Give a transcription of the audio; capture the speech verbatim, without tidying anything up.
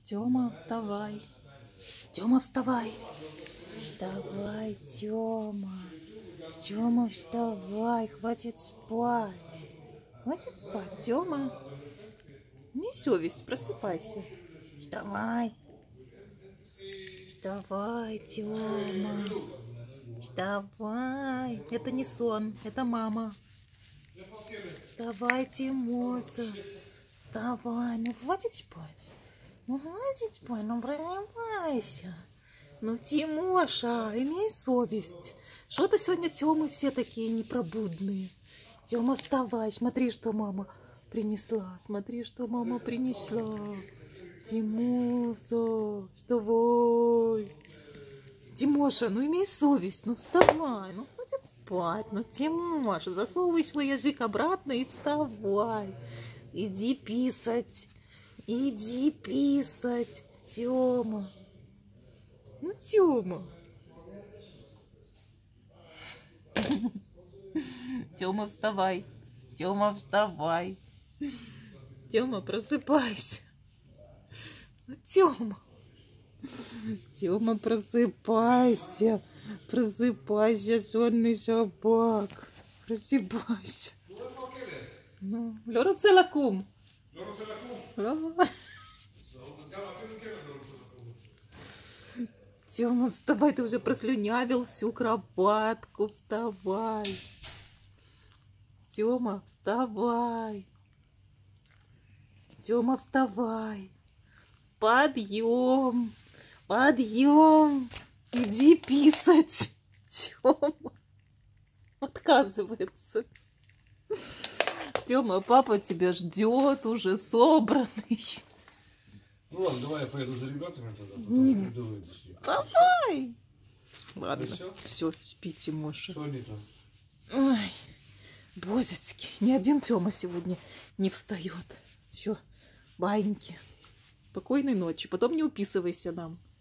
Тёма, вставай. Тёма, вставай. Вставай, Тёма. Тёма, вставай. Хватит спать. Хватит спать, Тёма. Не совесть, просыпайся. Вставай. Вставай, Тёма. Вставай. Это не сон, это мама. Вставай, Тимоса. Вставай. Ну, хватит спать. Ну, хватит спать, ну, просыпайся. Ну, Тимоша, имей совесть. Что-то сегодня Тёмы все такие непробудные. Тёма, вставай. Смотри, что мама принесла. Смотри, что мама принесла. Тимоса, вставай. Тимоша, ну имей совесть, ну вставай, ну хватит спать, ну Тимоша, засовывай свой язык обратно и вставай. Иди писать, иди писать, Тёма. Ну, Тёма. Тёма, вставай. Тёма, вставай. Тёма, просыпайся. Ну, Тёма. Тёма, просыпайся. Просыпайся, сонный собак. Просыпайся. Ну, лора целакум. Тёма, вставай, ты уже прослюнявил всю кроватку. Вставай. Тёма, вставай. Тёма, вставай. Подъем. Подъем. Иди писать. Тёма отказывается. Тёма, папа тебя ждет, уже собранный. Ну ладно, давай я поеду за ребятами тогда. Не... Давай. Ладно, все? все, спи, Тимоша. Что они там? Ой, бозецкий. Ни один Тёма сегодня не встает. Все, баиньки. Спокойной ночи. Потом не уписывайся нам.